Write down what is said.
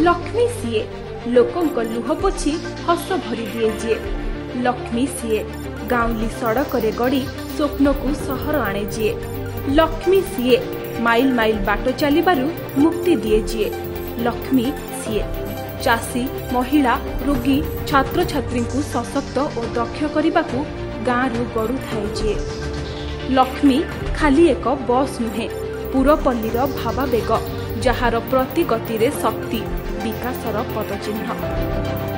Lakshmi CA लोकंक लुह पोछि हस भरी दिए जे। लक्ष्मी सीए गाउली सड़क रे गड़ी स्वप्न को सहर आणे जे। लक्ष्मी सीए माइल माइल बाट चलिबारु मुक्ति दिए जे। लक्ष्मी सीए चाषी महिला रोगी छात्र छात्री को सशक्त और दक्ष करने को गाँव गड़ू थाए जे। लक्ष्मी खाली एक बस नुहे पुरपल्लीर भावावेग जार प्रति गति रे शक्ति विकासर पदचिह्न।